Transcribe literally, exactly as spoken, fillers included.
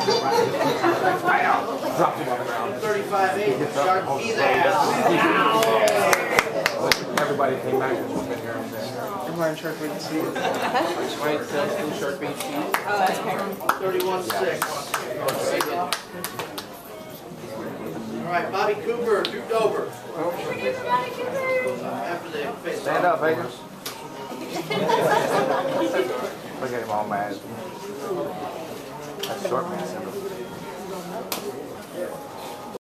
Dropped him on the ground. thirty-five eight. Shark E's ass. Everybody came back. Everybody in shark bait seat. White still shark bait cheese. Oh, that's okay. thirty-one six. All right, Bobby Cooper, duped over. After the face. Stand up, Akin. Look at him all mad. That's short man syndrome.